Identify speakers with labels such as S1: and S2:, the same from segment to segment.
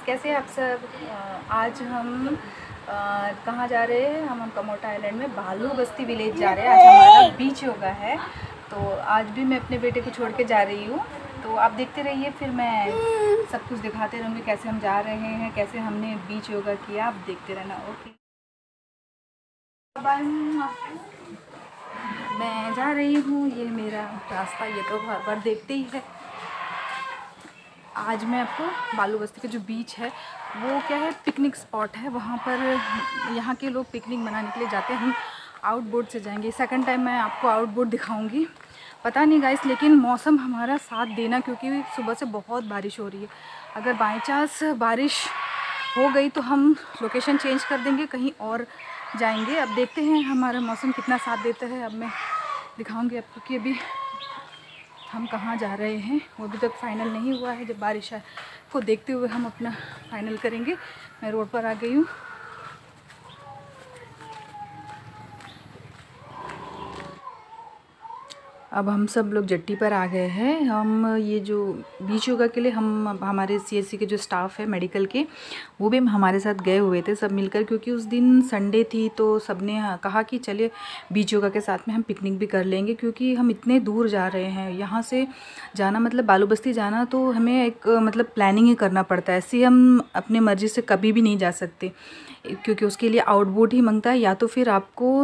S1: कैसे आप सब। आज हम कहाँ जा रहे हैं? हम कमोटा आइलैंड में बालू बस्ती विलेज जा रहे हैं। आज हमारा बीच योगा है, तो आज भी मैं अपने बेटे को छोड़ के जा रही हूँ। तो आप देखते रहिए, फिर मैं सब कुछ दिखाते रहूँगी कैसे हम जा रहे हैं, कैसे हमने बीच योगा किया। आप देखते रहना। ओके, मैं जा रही हूँ। ये मेरा रास्ता, ये तो बार बार देखते ही है। आज मैं आपको बालू बस्ती का जो बीच है वो क्या है, पिकनिक स्पॉट है। वहाँ पर यहाँ के लोग पिकनिक मनाने के लिए जाते हैं। हम आउटबोर्ड से जाएंगे। सेकंड टाइम मैं आपको आउटबोर्ड दिखाऊंगी। पता नहीं गाइस, लेकिन मौसम हमारा साथ देना, क्योंकि सुबह से बहुत बारिश हो रही है। अगर बाई चांस बारिश हो गई तो हम लोकेशन चेंज कर देंगे, कहीं और जाएंगे। अब देखते हैं हमारा मौसम कितना साथ देता है। अब मैं दिखाऊँगी आपको कि अभी हम कहाँ जा रहे हैं। वो अभी तक फाइनल नहीं हुआ है। जब बारिश को देखते हुए हम अपना फाइनल करेंगे। मैं रोड पर आ गई हूँ। अब हम सब लोग जट्टी पर आ गए हैं। हम ये जो बीच योगा के लिए हम हमारे सीएससी के जो स्टाफ है मेडिकल के, वो भी हमारे साथ गए हुए थे सब मिलकर, क्योंकि उस दिन संडे थी तो सबने कहा कि चलिए बीच योगा के साथ में हम पिकनिक भी कर लेंगे। क्योंकि हम इतने दूर जा रहे हैं, यहाँ से जाना मतलब बालू बस्ती जाना, तो हमें एक मतलब प्लानिंग ही करना पड़ता है। ऐसे हम अपने मर्ज़ी से कभी भी नहीं जा सकते, क्योंकि उसके लिए आउटबोर्ड ही मांगता है। या तो फिर आपको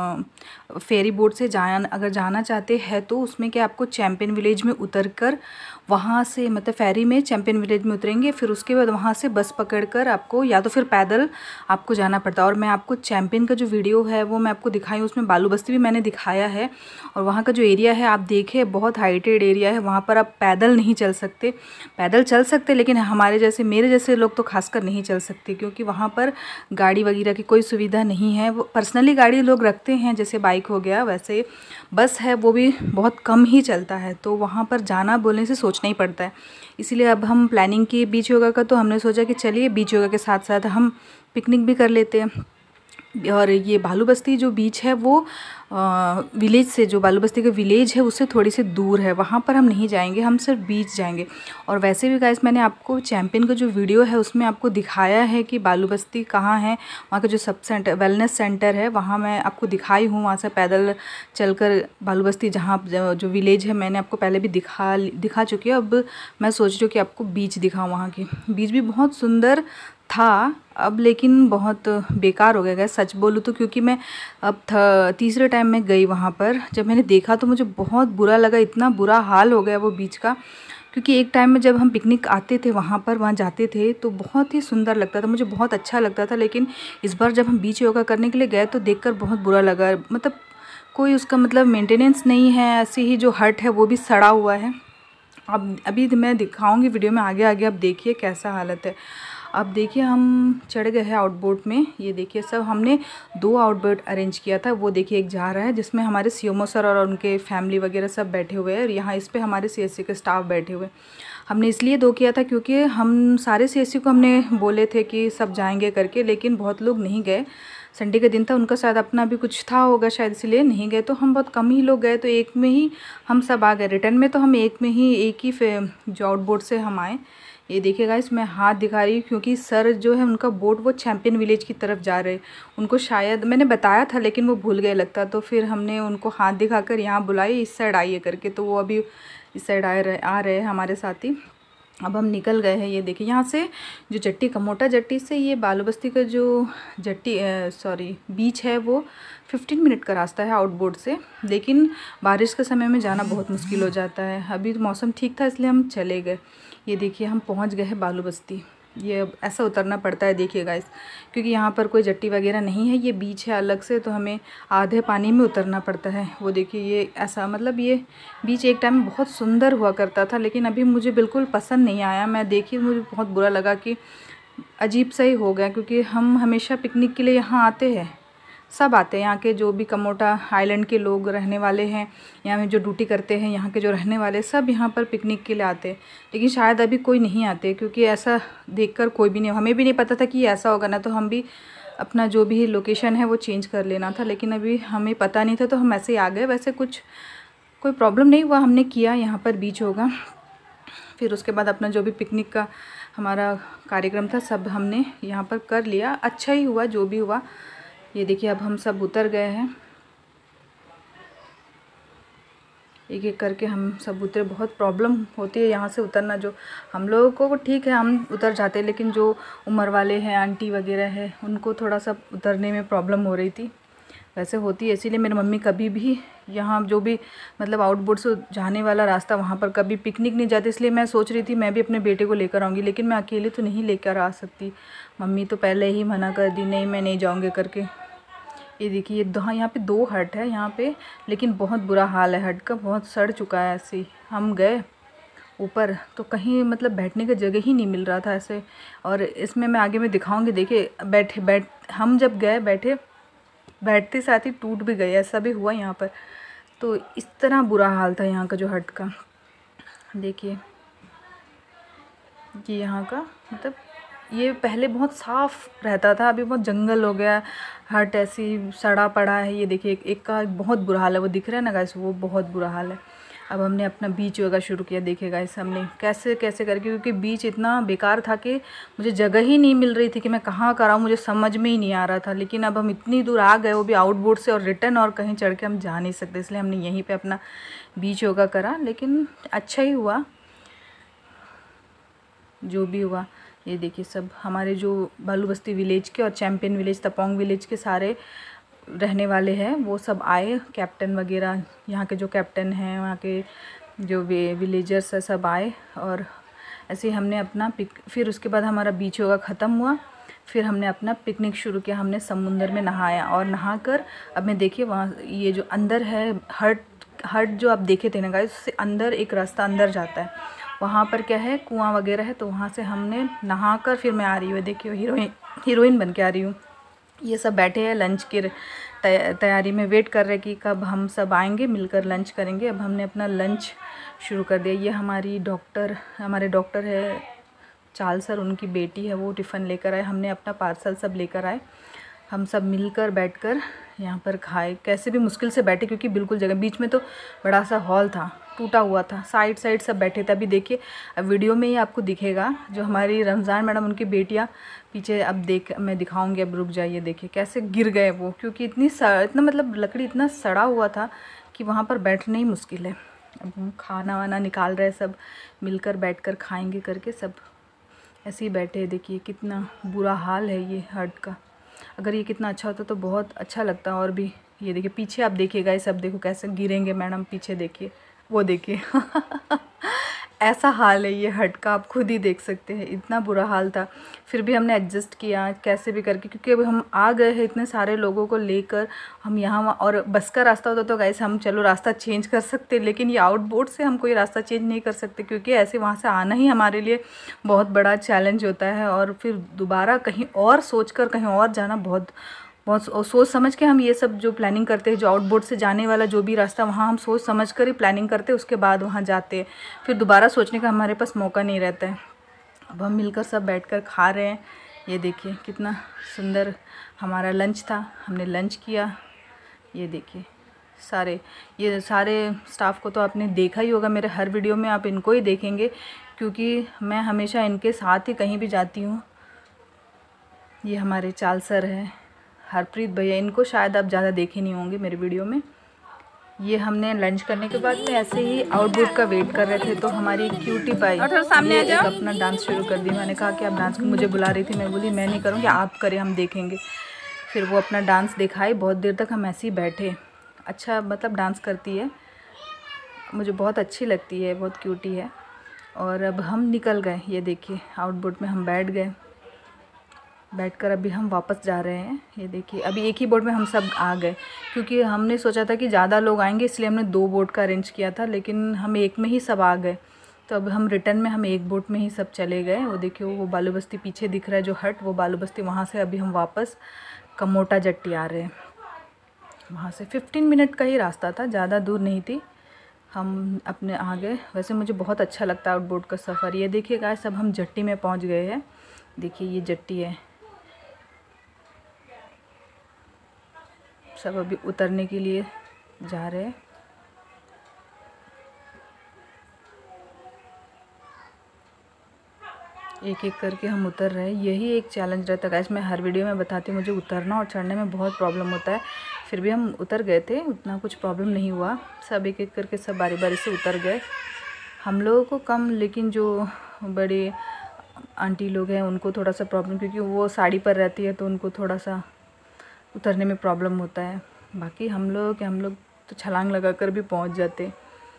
S1: फेरी बोट से अगर जाना चाहते हैं तो उसमें क्या आपको चैम्पियन विलेज में उतरकर वहाँ से मतलब फेरी में चैम्पियन विलेज में उतरेंगे, फिर उसके बाद वहाँ से बस पकड़कर आपको या तो फिर पैदल आपको जाना पड़ता है। और मैं आपको चैम्पियन का जो वीडियो है वो मैं आपको दिखाई हूँ, उसमें बालू बस्ती भी मैंने दिखाया है। और वहाँ का जो एरिया है आप देखें, बहुत हाइटेड एरिया है। वहाँ पर आप पैदल नहीं चल सकते। पैदल चल सकते लेकिन हमारे जैसे मेरे जैसे लोग तो खासकर नहीं चल सकते, क्योंकि वहाँ पर गाड़ी वगैरह की कोई सुविधा नहीं है। वो पर्सनली गाड़ी लोग रखते हैं, जैसे बाइक हो गया, वैसे बस है वो भी बहुत कम ही चलता है। तो वहाँ पर जाना बोलने से सोचना ही पड़ता है। इसीलिए अब हम प्लानिंग की बीच योगा का, तो हमने सोचा कि चलिए बीच योगा के साथ साथ हम पिकनिक भी कर लेते हैं। और ये बालू बस्ती जो बीच है वो विलेज से, जो बालू बस्ती का विलेज है उससे थोड़ी सी दूर है। वहाँ पर हम नहीं जाएंगे, हम सिर्फ बीच जाएंगे। और वैसे भी गाइस, मैंने आपको चैम्पियन का जो वीडियो है उसमें आपको दिखाया है कि बालू बस्ती कहाँ है। वहाँ का जो सब सेंटर वेलनेस सेंटर है वहाँ मैं आपको दिखाई हूँ। वहाँ से पैदल चलकर बालू बस्ती जहाँ जो विलेज है मैंने आपको पहले भी दिखा चुकी है। अब मैं सोच रही हूँ कि आपको बीच दिखाऊँ। वहाँ की बीच भी बहुत सुंदर था अब, लेकिन बहुत बेकार हो गया सच बोलूँ तो। क्योंकि मैं अब तीसरे टाइम में गई वहाँ पर, जब मैंने देखा तो मुझे बहुत बुरा लगा। इतना बुरा हाल हो गया वो बीच का। क्योंकि एक टाइम में जब हम पिकनिक आते थे वहाँ जाते थे तो बहुत ही सुंदर लगता था, मुझे बहुत अच्छा लगता था। लेकिन इस बार जब हम बीच योगा करने के लिए गए तो देखकर बहुत बुरा लगा। मतलब कोई उसका मतलब मेंटेनेंस नहीं है। ऐसी ही जो हट है वो भी सड़ा हुआ है। अब अभी मैं दिखाऊंगी वीडियो में आगे आगे। अब देखिए कैसा हालत है। अब देखिए हम चढ़ गए हैं आउटबोर्ड में। ये देखिए सब हमने 2 आउटबोर्ड अरेंज किया था। वो देखिए एक जा रहा है जिसमें हमारे सीएमओ सर और उनके फैमिली वगैरह सब बैठे हुए हैं। और यहाँ इस पे हमारे सीएससी के स्टाफ बैठे हुए। हमने इसलिए 2 किया था क्योंकि हम सारे सीएससी को हमने बोले थे कि सब जाएंगे करके, लेकिन बहुत लोग नहीं गए। संडे का दिन था, उनका शायद अपना भी कुछ था होगा शायद, इसलिए नहीं गए। तो हम बहुत कम ही लोग गए, तो एक में ही हम सब आ गए। रिटर्न में तो हम एक ही जो आउटबोर्ड से हम आए। ये देखिए गाइस, मैं हाथ दिखा रही हूँ क्योंकि सर जो है उनका बोट वो चैम्पियन विलेज की तरफ जा रहे। उनको शायद मैंने बताया था लेकिन वो भूल गए लगता। तो फिर हमने उनको हाथ दिखाकर यहाँ बुलाई, इस साइड आइए करके। तो वो अभी इस साइड आ रहे हैं हमारे साथ ही। अब हम निकल गए हैं। ये देखिए यहाँ से जो जट्टी, कमोटा जट्टी से ये बालू बस्ती का जो बीच है वो 15 मिनट का रास्ता है आउटबोर्ड से। लेकिन बारिश के समय में जाना बहुत मुश्किल हो जाता है। अभी मौसम ठीक था इसलिए हम चले गए। ये देखिए हम पहुँच गए हैं बालू बस्ती। ये ऐसा उतरना पड़ता है देखिए गाइस, क्योंकि यहाँ पर कोई जट्टी वगैरह नहीं है। ये बीच है अलग से, तो हमें आधे पानी में उतरना पड़ता है। वो देखिए ये ऐसा, मतलब ये बीच एक टाइम में बहुत सुंदर हुआ करता था, लेकिन अभी मुझे बिल्कुल पसंद नहीं आया। मैं देखिए मुझे बहुत बुरा लगा कि अजीब सा ही हो गया। क्योंकि हम हमेशा पिकनिक के लिए यहाँ आते हैं, सब आते हैं। यहाँ के जो भी कमोटा आइलैंड के लोग रहने वाले हैं, यहाँ में जो ड्यूटी करते हैं, यहाँ के जो रहने वाले सब यहाँ पर पिकनिक के लिए आते हैं। लेकिन शायद अभी कोई नहीं आते, क्योंकि ऐसा देखकर कोई भी नहीं, हमें भी नहीं पता था कि ऐसा होगा। ना तो हम भी अपना जो भी लोकेशन है वो चेंज कर लेना था, लेकिन अभी हमें पता नहीं था तो हम ऐसे ही आ गए। वैसे कोई प्रॉब्लम नहीं हुआ, हमने किया यहाँ पर बीच होगा। फिर उसके बाद अपना जो भी पिकनिक का हमारा कार्यक्रम था सब हमने यहाँ पर कर लिया। अच्छा ही हुआ जो भी हुआ। ये देखिए अब हम सब उतर गए हैं, एक एक करके हम सब उतरे। बहुत प्रॉब्लम होती है यहाँ से उतरना। जो हम लोगों को ठीक है हम उतर जाते हैं, लेकिन जो उम्र वाले हैं आंटी वगैरह है उनको थोड़ा सा उतरने में प्रॉब्लम हो रही थी। वैसे होती है, इसीलिए मेरी मम्मी कभी भी यहाँ जो भी मतलब आउटबोर्ड से जाने वाला रास्ता वहाँ पर कभी पिकनिक नहीं जाती। इसलिए मैं सोच रही थी मैं भी अपने बेटे को लेकर आऊँगी, लेकिन मैं अकेले तो नहीं लेकर आ सकती। मम्मी तो पहले ही मना कर दी, नहीं मैं नहीं जाऊँगी करके। ये देखिए हाँ यहाँ पे 2 हट है यहाँ पे, लेकिन बहुत बुरा हाल है हट का, बहुत सड़ चुका है। ऐसे ही हम गए ऊपर तो कहीं मतलब बैठने का जगह ही नहीं मिल रहा था ऐसे। और इसमें मैं आगे में दिखाऊंगी। देखिए हम जब गए बैठते साथ ही टूट भी गए, ऐसा भी हुआ यहाँ पर। तो इस तरह बुरा हाल था यहाँ का जो हट का। देखिए कि यहाँ का मतलब ये पहले बहुत साफ़ रहता था, अभी बहुत जंगल हो गया। हट ऐसी सड़ा पड़ा है। ये देखिए एक का बहुत बुरा हाल है, वो दिख रहा है ना गाइस, वो बहुत बुरा हाल है। अब हमने अपना बीच योगा शुरू किया। देखिए गाइस हमने कैसे कैसे करके, क्योंकि बीच इतना बेकार था कि मुझे जगह ही नहीं मिल रही थी कि मैं कहाँ कराऊँ, मुझे समझ में ही नहीं आ रहा था। लेकिन अब हम इतनी दूर आ गए, वो भी आउटबोर्ड से, और रिटर्न और कहीं चढ़ के हम जा नहीं सकते, इसलिए हमने यहीं पर अपना बीच योगा करा। लेकिन अच्छा ही हुआ जो भी हुआ। ये देखिए सब हमारे जो बालू बस्ती विलेज के और चैम्पियन विलेज तपोंग विलेज के सारे रहने वाले हैं वो सब आए। कैप्टन वगैरह यहाँ के जो कैप्टन हैं, वहाँ के जो विलेजर्स है सब आए। और ऐसे ही हमने अपना फिर उसके बाद हमारा बीच योगा ख़त्म हुआ। फिर हमने अपना पिकनिक शुरू किया। हमने समुंदर में नहाया, और नहाकर अब मैं देखिए वहाँ ये जो अंदर है हट जो आप देखे थे ना गाइस, उससे अंदर एक रास्ता अंदर जाता है। वहाँ पर क्या है कुआं वगैरह है, तो वहाँ से हमने नहाकर फिर मैं आ रही हूँ। देखिए हीरोइन बन के आ रही हूँ। ये सब बैठे हैं लंच की तैयारी में, वेट कर रहे कि कब हम सब आएंगे मिलकर लंच करेंगे। अब हमने अपना लंच शुरू कर दिया। ये हमारे डॉक्टर है चाल सर, उनकी बेटी है, वो टिफ़िन लेकर आए। हमने अपना पार्सल सब लेकर आए। हम सब मिलकर बैठकर यहाँ पर खाए। कैसे भी मुश्किल से बैठे, क्योंकि बिल्कुल जगह, बीच में तो बड़ा सा हॉल था, टूटा हुआ था, साइड सब बैठे थे। अभी देखिए अब वीडियो में ही आपको दिखेगा जो हमारी रमज़ान मैडम उनकी बेटियाँ पीछे, अब मैं दिखाऊंगी, अब रुक जाइए। देखिए कैसे गिर गए वो, क्योंकि इतना मतलब लकड़ी इतना सड़ा हुआ था कि वहाँ पर बैठना ही मुश्किल है। अब हम खाना वाना निकाल रहे, सब मिलकर बैठकर खाएंगे करके सब ऐसे ही बैठे। देखिए कितना बुरा हाल है ये हट का। अगर ये कितना अच्छा होता तो बहुत अच्छा लगता। और भी ये देखिए पीछे आप देखिएगा, ये सब देखो कैसे गिरेंगे मैडम, पीछे देखिए वो देखिए ऐसा हाल है ये हट का, आप खुद ही देख सकते हैं, इतना बुरा हाल था। फिर भी हमने एडजस्ट किया कैसे भी करके, क्योंकि अब हम आ गए हैं इतने सारे लोगों को लेकर हम यहाँ। और बस का रास्ता होता तो गाइस हम चलो रास्ता चेंज कर सकते, लेकिन ये आउटबोर्ड से हम कोई रास्ता चेंज नहीं कर सकते, क्योंकि ऐसे वहाँ से आना ही हमारे लिए बहुत बड़ा चैलेंज होता है। और फिर दोबारा कहीं और सोचकर कहीं और जाना बहुत सोच समझ के हम ये सब जो प्लानिंग करते हैं, जो आउटबोर्ड से जाने वाला जो भी रास्ता, वहाँ हम सोच समझ कर ही प्लानिंग करते हैं, उसके बाद वहाँ जाते हैं। फिर दोबारा सोचने का हमारे पास मौका नहीं रहता है। अब हम मिलकर सब बैठकर खा रहे हैं। ये देखिए कितना सुंदर हमारा लंच था, हमने लंच किया। ये देखिए ये सारे स्टाफ को तो आपने देखा ही होगा, मेरे हर वीडियो में आप इनको ही देखेंगे, क्योंकि मैं हमेशा इनके साथ ही कहीं भी जाती हूँ। ये हमारे चाल सर हैं, हरप्रीत भैया, इनको शायद आप ज़्यादा देखे नहीं होंगे मेरे वीडियो में। ये हमने लंच करने के बाद में ऐसे ही आउटबोर्ड का वेट कर रहे थे, तो हमारी क्यूटी पाई सामने एक अपना डांस शुरू कर दी। मैंने कहा कि आप डांस, मुझे बुला रही थी, मैं बोली मैं नहीं करूँगी, आप करें, हम देखेंगे। फिर वो अपना डांस दिखाई। बहुत देर तक हम ऐसे ही बैठे। अच्छा मतलब डांस करती है, मुझे बहुत अच्छी लगती है, बहुत क्यूटी है। और अब हम निकल गए। ये देखिए आउटबोर्ड में हम बैठकर अभी हम वापस जा रहे हैं। ये देखिए अभी एक ही बोट में हम सब आ गए, क्योंकि हमने सोचा था कि ज़्यादा लोग आएंगे, इसलिए हमने 2 बोट का अरेंज किया था, लेकिन हम एक में ही सब आ गए। तो अब हम रिटर्न में हम एक बोट में ही सब चले गए। वो देखिए वो बालू बस्ती पीछे दिख रहा है जो हट, वो बालू बस्ती। वहाँ से अभी हम वापस कमोटा जट्टी आ रहे हैं। वहाँ से 15 मिनट का ही रास्ता था, ज़्यादा दूर नहीं थी। हम अपने आ गए। वैसे मुझे बहुत अच्छा लगता है आउटबोट का सफ़र। ये देखिए गाइस सब हम जट्टी में पहुँच गए हैं। देखिए ये जट्टी है, सब अभी उतरने के लिए जा रहे हैं। एक एक करके हम उतर रहे हैं। यही एक चैलेंज रहता है गाइस, मैं हर वीडियो में बताती हूँ मुझे उतरना और चढ़ने में बहुत प्रॉब्लम होता है। फिर भी हम उतर गए थे, उतना कुछ प्रॉब्लम नहीं हुआ। सब एक एक करके सब बारी बारी से उतर गए। हम लोगों को कम, लेकिन जो बड़े आंटी लोग हैं उनको थोड़ा सा प्रॉब्लम, क्योंकि वो साड़ी पर रहती है तो उनको थोड़ा सा उतरने में प्रॉब्लम होता है। बाकी हम लोग तो छलांग लगा कर भी पहुँच जाते।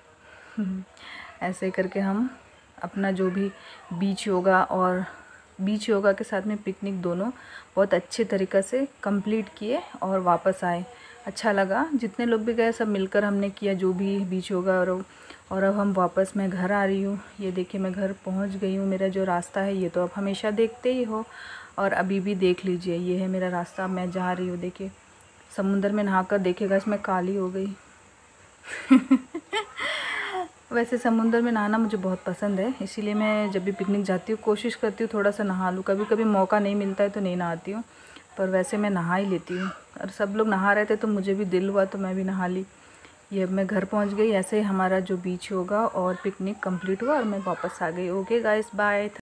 S1: ऐसे करके हम अपना जो भी बीच योगा के साथ में पिकनिक दोनों बहुत अच्छे तरीक़े से कंप्लीट किए और वापस आए। अच्छा लगा, जितने लोग भी गए सब मिलकर हमने किया जो भी बीच योगा। और अब हम वापस, मैं घर आ रही हूँ। ये देखिए मैं घर पहुँच गई हूँ। मेरा जो रास्ता है ये तो आप हमेशा देखते ही हो और अभी भी देख लीजिए, ये है मेरा रास्ता। मैं जा रही हूँ। देखिए समुंदर में नहाकर देखिएगा इसमें काली हो गई। वैसे समुंदर में नहाना मुझे बहुत पसंद है, इसीलिए मैं जब भी पिकनिक जाती हूँ कोशिश करती हूँ थोड़ा सा नहा लूँ। कभी कभी मौका नहीं मिलता है तो नहीं नहाती हूँ, पर वैसे मैं नहा ही लेती हूँ। और सब लोग नहा रहे थे तो मुझे भी दिल हुआ तो मैं भी नहा ली। ये अब मैं घर पहुँच गई। ऐसे ही हमारा जो बीच होगा और पिकनिक कंप्लीट हुआ और मैं वापस आ गई। Okay guys, bye.